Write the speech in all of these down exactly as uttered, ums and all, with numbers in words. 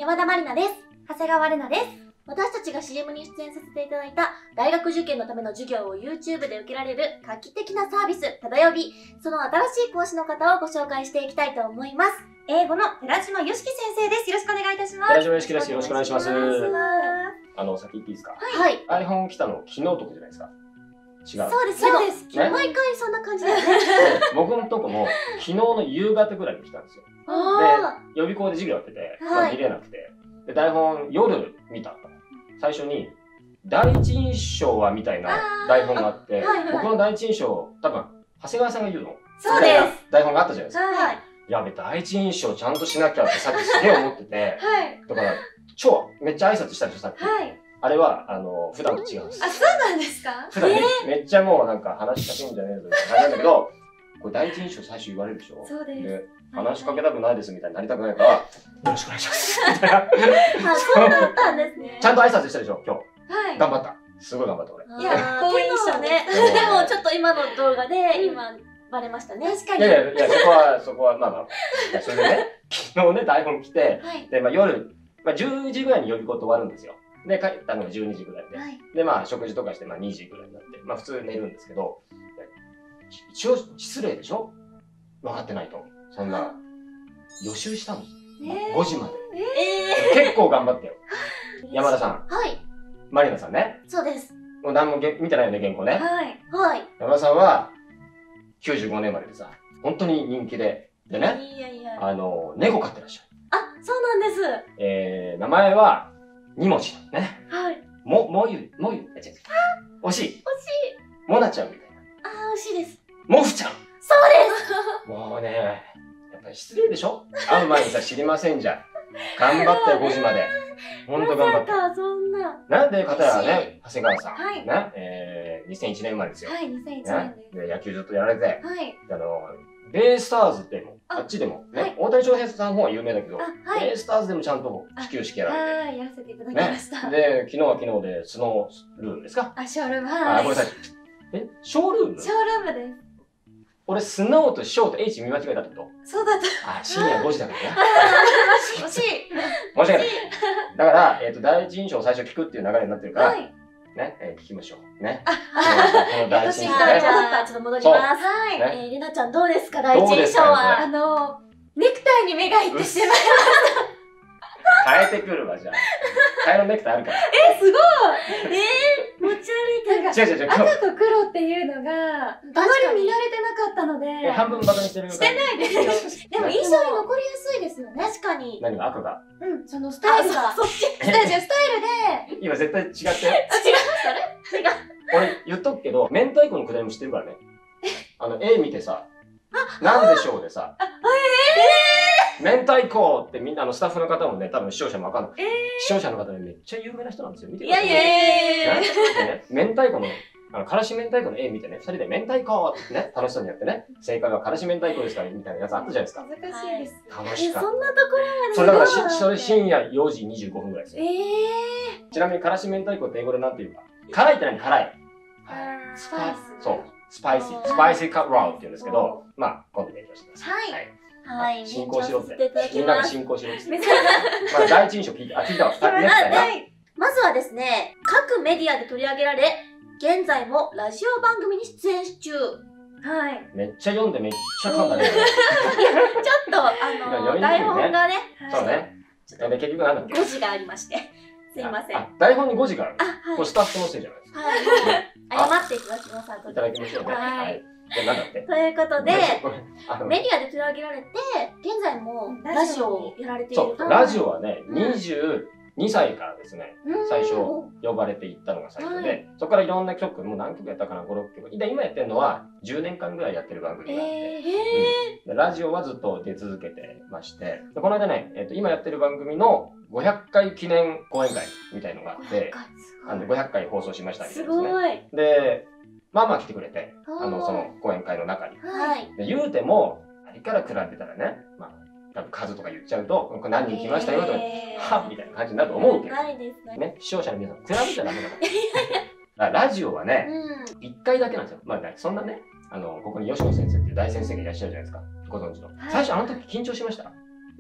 山田まりなです。 長谷川玲奈です。 私たちが シーエム に出演させていただいた大学受験のための授業を YouTube で受けられる画期的なサービス、ただよび。その新しい講師の方をご紹介していきたいと思います。 英語の寺島よしき先生です。よろしくお願いいたします。 寺島よしきです。よろしくお願いします。 お願いします。 あの、先言っていいですか？ はい。 台本来たの昨日とかじゃないですか。違う。 そうです、 そうです。 ね、毎回そんな感じだよね。 僕のとこも昨日の夕方ぐらいに来たんですよ。 あで、予備校で授業やってて、 はいまあ見れなくて。で、台本夜見たと。最初に、第一印象はみたいな台本があって、 はいはい、 僕の第一印象、多分、長谷川さんが言うの。 そうです。 台本があったじゃないですか。 あ、はい。 やべ、第一印象ちゃんとしなきゃってさっきすげえ思ってて、 はい。 だから、超、めっちゃ挨拶したでしょ、さっき。 はい。 あれは、あの、普段と違うんです。 あ、そうなんですか？ 普段め,、めっちゃもうなんか話しかけんじゃねえぞみたいな感じなんだけど、これ第一印象最初言われるでしょ。 そうです。 で、話しかけたくないですみたいになりたくないから、よろしくお願いします。みたいな。 あ、そうだったんですね。 ちゃんと挨拶したでしょ、今日。 はい。 頑張った。すごい頑張った俺。 いや好印象ね。 うんでもちょっと今の動画で今バレましたね。 確かに。 いやいや、いや、そこは、そこは、まあまあ。いやそれでね、昨日ね、台本来て、 はい。 で、まあ夜、まあじゅうじぐらいに予備校って終わるんですよ。で、帰ったのがじゅうにじぐらいで。 はい。 で、まあ食事とかして、まあにじぐらいになって、まあ普通寝るんですけど、一応失礼でしょ？分かってないと。そんな、予習したの。 えーごじまで。 え結構頑張ってよ。山田さん、 ー、はい。 マリナさんね。 そうです。 もう何もげ見てないよね、原稿ね。 はい。 はい。 山田さんは、きゅうじゅうごねんまででさ、本当に人気で、でね、 いやいや。 あの、猫飼ってらっしゃる。 あ、そうなんです。 えー、名前は、にもじね。 はい。 も、もゆ、もゆ、あ、違う違う。惜しい。 惜しい。 もなちゃんみたいな。 あー、惜しいです。 もふちゃん。 そうです。 もうね、やっぱり失礼でしょ？会う前にさ、知りませんじゃん。頑張ったよ、ごじまで。ほんと頑張った。 まさか、そんな。 なんで、片やね、長谷川さん。 はいね、えー、にせんいちねん生まれですよ。 はい、にせんいちねんねです。 で、野球ずっとやられて、 はい。 あの、ベイスターズでも、 ああっちでも、ね、 はい大谷翔平さんの方は有名だけど、 あ、はい。 ベイスターズでもちゃんと始球式やられはい、やらせていただきて、 ました。 ね。で、昨日は昨日でスノールームですか？ あ、ショールーム、 あ、 はい。 ごめんなさい。え、ショールーム？ ショールームで俺、スノーとショーと H 見間違えたってこと？ す。そうだった。 あ、深夜ごじだからね。 惜しい。 申し訳ない。だから、えっと、第一印象を最初聞くっていう流れになってるから、 はい。 ね、えー聞きましょう。ね。 あ、 この第一印象はい、じね。 ゃあ、ちょっと戻ります。 はい。 ねえー、りなちゃんどうですか、第一印象どうですかは。 あの、ネクタイに目がいってしまいまし変えてくるわ、じゃあ。替えのネクタイあるから。 た。え、すごい。 えー、持ち歩いてなんか、 違う違う違う。今日赤と黒っていうのが、あまり見慣れてなかったので、 え、半分バカにしてるしてないですよ。でも印象に残りやすいですよね。 確かに。 何が赤が。 うん、そのスタイルが。 そっち。 スタイル、スタイルで、 今絶対違ってよ。 あ、違いましたね。違う。 俺言っとくけど、明太子のくだりも知ってるからね。あの、絵見てさ、なんでしょうでさ、明太子ってみんな、あの、スタッフの方もね、多分視聴者もわかんない。視聴者の方でめっちゃ有名な人なんですよ。見てください。 いやいやいやいやいや。 ねでね、明太子の、あの、からし明太子の絵見てね、二人で明太子ってね、楽しそうにやってね、正解はからし明太子ですから、みたいなやつあったじゃないですか。 難しいです。 楽しかっえ、そんなところまで。 た。それだからし、それ深夜よじにじゅうごふんぐらいですよ。 えちなみにからし明太子って英語でなんて言うか。辛いって何？辛い。 ー。 スパイス。 そう。スパイシー。スパイシーカットラウって言うんですけど、まあ、今度勉強してください。 はい。 はい、 進行しろって勉強させていただきみんながます。 進行しろって。 めっちまあ、第一印象聞いて、あ、聞いたわ。 ゃネクタイな。 はい。 まずはですね、各メディアで取り上げられ、現在もラジオ番組に出演中。 はい。 めっちゃ読んでめっちゃ噛んだね。 ちょっと、あの、 読みにくいね台本がね、 そうね。で、結局なんだっけ誤字がありまして。すいません。 あ、台本にごじがある。 あ、はい。 これスタッフのせいじゃないですか。 はい。謝っていただきます、後でいただきましょうね。 はい。 で、なんだって。 ということで、 ごめんあのメディアで取り上げられて、現在もラジオをやられているそう、 と。 ラジオはね、にじゅうにさいからですね、最初うん呼ばれていったのが最初はで、そこからいろんな曲、もう何曲やったかな、ご、ろっきょく。で、今やってるのはじゅうねんかんぐらいやってる番組があって、 ええでラジオはずっと出続けてまして、でこの間ね、えっと、今やってる番組のごひゃっかい記念講演会みたいのがあっー、 て、あのごひゃっかい放送しましたみたいすですね。 ごい。 で、まあまあ来てくれて、 あーあの、その講演会の中に。 はい。 で言うても、あれから比べたらね、まあ、多分数とか言っちゃうと、これ何人来ましたよとか、 えーはみたいな感じになると思うけど、 ないですね。 ね、視聴者の皆さん、比べちゃダメだから。だからラジオはね、 うん。 いっかいだけなんですよ。まあ、ね、そんなね、あの、ここに吉野先生っていう大先生がいらっしゃるじゃないですか。ご存知の。 い最初あの時緊張しました。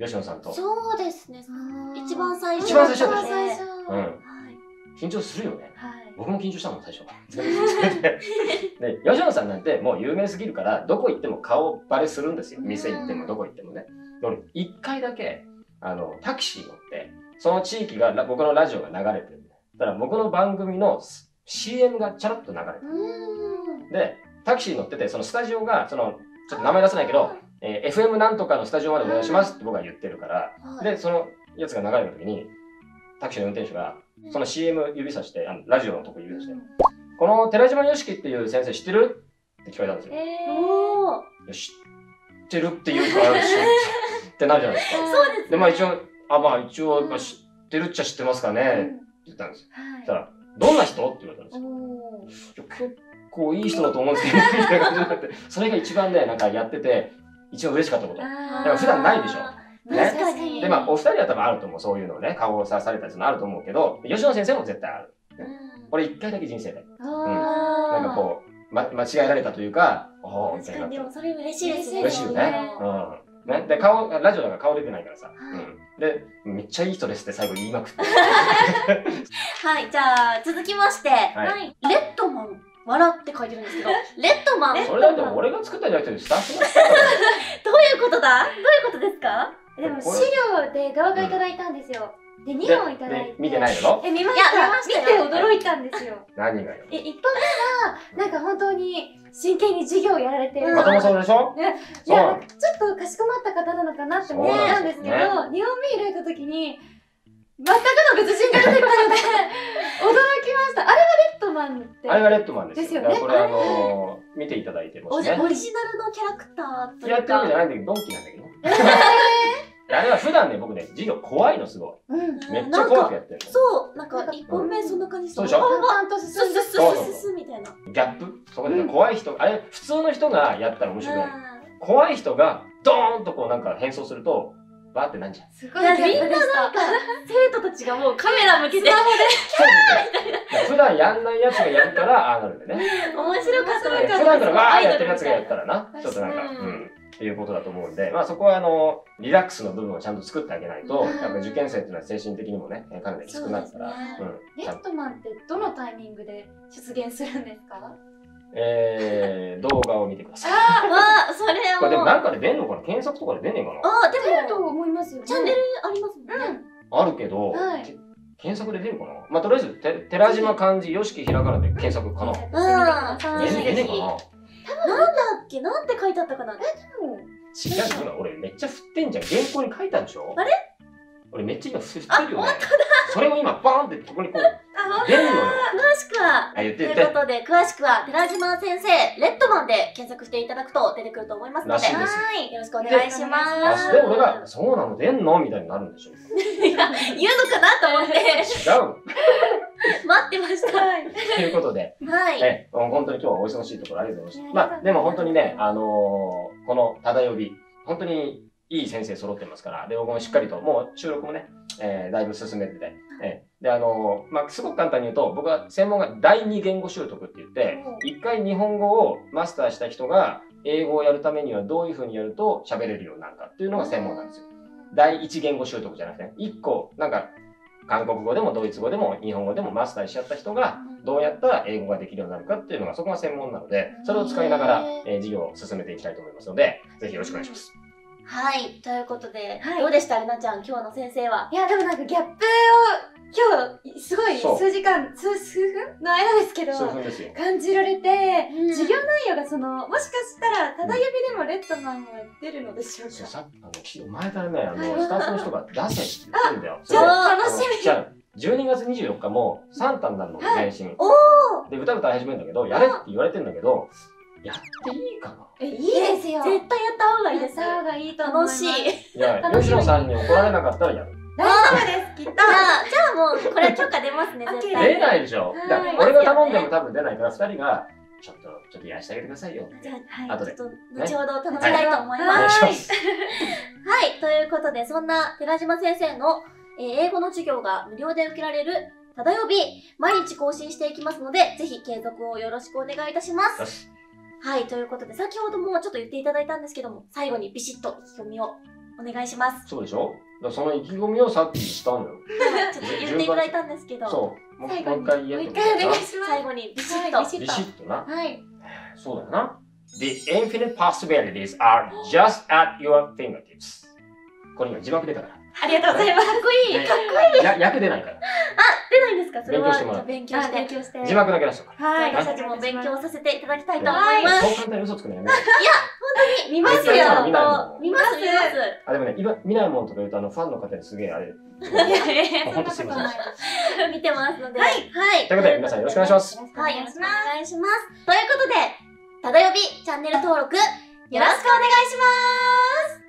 吉野さんと。 そうですね。一番最初。 一番最初でしょ。 一番最初。 うん。 はい。 緊張するよね。 はい。 僕も緊張したもん、最初。で、吉野さんなんてもう有名すぎるから、どこ行っても顔バレするんですよ。店行ってもどこ行ってもね。で俺、一回だけ、あの、タクシー乗って、その地域が、僕のラジオが流れてる。だから僕の番組の シーエム がチャラッと流れてる。で、タクシー乗ってて、そのスタジオが、その、ちょっと名前出せないけど、えー、エフエム なんとかのスタジオまでお願いしますって僕は言ってるから、で、そのやつが流れた時に、タクシーの運転手が、その シーエム 指さして、あのラジオのとこ指さして、この寺島良樹っていう先生知ってるって聞かれたんですよ。 えおー。 いや知ってるって言うから、ってなるじゃないですか。 そうですね。 で、まあ一応、あ、まあ一応、まあ、知ってるっちゃ知ってますかねって言ったんですよ。そしたら、どんな人って言われたんですよ。結構いい人だと思うんですけど、みたいな感じになって、それが一番ね、なんかやってて、一番嬉しかったこと。だから普段ないでしょ。 確かに。 で、まあ、お二人は多分あると思う。そういうのをね、顔をさされたやつもあると思うけど、吉野先生も絶対ある。俺一回だけ人生で。うん。なんかこう、ま、間違えられたというか、おー、みたいな。 確かに、でもそれ嬉しいですね。 嬉しいよね。うん。ね。で、顔、ラジオだから顔出てないからさ。うん。で、めっちゃいい人ですって最後言いまくって。 はい、じゃあ、続きまして、はい。レッドマン。笑って書いてるんですけど、レッドマン。 それだって俺が作ったんじゃなくてスタッフが作ったから。 どういうことだどういうことですか？ でも資料で動画いただいたんですよ。で、にほんいただいて。 見てないの？ え、見ました。見て驚いたんですよ。 何がよ。 え、いっぽんめは、なんか本当に真剣に授業をやられてる。 まともそうでしょ？ いや、ちょっとかしこまった方なのかなって思ったんですけど、にほんめ開いた時に、全くの別人が出てきたので、驚きました。あれがレッドマンって。 あれがレッドマンですよ。 ですよね。 これあの、見ていただいてもしね。 オリジナルのキャラクターというか。 やってるわけじゃないんだけど、ドンキなんだけど。あれは普段ね、僕ね、授業怖いのすごい。めっちゃ怖くやってるの。 そう、なんか一本目そんな感じ。 そうでしょ？ 淡々と進んでスッスッスッみたいな。 ギャップ？そこで怖い人、あれ、普通の人がやったら面白くない。怖い人がドーンとこうなんか変装すると、バーってなんじゃん。 すごいギャップでした。みんななんか、 生徒たちがもうカメラ向けて、 普段やんないやつがやるから、ああなるんでね。 面白かった。 普段からわーやってるやつがやったらな、ちょっとなんか、うん、っていうことだと思うんで、まあそこはあの、リラックスの部分をちゃんと作ってあげないと、やっぱ受験生っていうのは精神的にもね、かなりきつくなるから。 レッドマンってどのタイミングで出現するんですか？ えー、動画を見てください。 ああ、それは。 これでもなんかで出んのかな？検索とかで出んねえかな？ ああ、でも。 出ると思いますよ。 チャンネルありますもんね。 あるけど、検索で出るかな？まあとりあえず、寺島漢字、よしきひらがなで検索かな？ うん。 出ねえかな？ なんだっけ？なんて書いてあったかな？え、でも。 違うよ、俺めっちゃ振ってんじゃん。原稿に書いたでしょ？ あれ？ 俺めっちゃ今振ってるよね。それを今バーンってここにこう出るのよ。 詳しくは、 ということで詳しくは寺島先生レッドマンで検索していただくと出てくると思いますので、はい、よろしくお願いします。 あ、で俺がそうなの出んのみたいになるんでしょ。 言うのかなと思って違う。 待ってました。 ということで、 はい。 え、本当に今日はお忙しいところありがとうございました。まあでも本当にね、あのこのただ呼び本当にいい先生揃ってますから、で、僕もしっかりと、もう収録もね、えー、だいぶ進めてて、えー、で、あのー、まあ、すごく簡単に言うと、僕は専門が第二言語習得って言って、一回日本語をマスターした人が、英語をやるためにはどういう風にやると喋れるようになるかっていうのが専門なんですよ。第一言語習得じゃなくて、ね、一個、なんか、韓国語でもドイツ語でも日本語でもマスターしちゃった人が、どうやったら英語ができるようになるかっていうのが、そこが専門なので、それを使いながら、えー、授業を進めていきたいと思いますので、ぜひよろしくお願いします。 はい、ということで、はい、どうでしたれなちゃん、今日の先生は。 いや、でもなんかギャップを、今日、すごい数時間、数、数分の間ですけど、 数分ですよ。 感じられて、うん、授業内容がその、もしかしたら、ただ指でもレッドマンは出るのでしょうか。 そう、さあの、前からね、あの、スタッフの人が出せって言ってるんだよ。 じゃあ、楽しみ。 じゃあ、じゅうにがつにじゅうよっかもサンタになるの、全身。 おーで、歌歌い始めるんだけど、やれって言われてんだけど、やっていいかな？ え、いいですよ。 絶対やった方がいいです。 やった方がいいと思います。 楽しい。 いや、吉野さんに怒られなかったらやる。 大丈夫です、きっと。じゃあ、じゃあもう、これ許可出ますね、絶対。 出ないでしょ。だから俺が頼んでも多分出ないから、ふたりが、ちょっと、ちょっとやらせてあげてくださいよ。 じゃあ、 後で。 ちょっと、後ほど頼みたいと思います。はい。はい、ということで、そんな寺島先生の英語の授業が無料で受けられるただ呼び、毎日更新していきますので、ぜひ継続をよろしくお願いいたします。はい、ということで、先ほどもちょっと言っていただいたんですけども、最後にビシッと意気込みをおお願いします。 そうでしょ。だからその意気込みをさっきしたのよ。 ちょっと言っていただいたんですけど、 そう。もう最後にもう一回言えもうと思うな一回お願い。します。 最後にビシッと。 はいビシッビシッとな。 はい。 そうだよな。The infinite possibilities are just at your fingertips。これ今字幕出たから。 ありがとうございます。かっこいい。 ねかっこいい。 や訳出ないから。 出ないんですか？それは勉強してもらう勉強して。 勉強して。 字幕だけ出しとくから。 はい。 私たちも勉強させていただきたいと思はいます。 そう簡単に嘘つくのやめよう。 見ますよ。 勉強したら見ないもん見ます見ます。 あ、でもね、今見ないもんとか言うと、あの、ファンの方にすげえあれ。 いやいや、そんなほんとすいまことないせん。 です。 見てますので。 はいはい。 ということで皆さんよろしくお願いします。 はい、よろしくお願いします。ということで、ただよびチャンネル登録よろしくお願いします。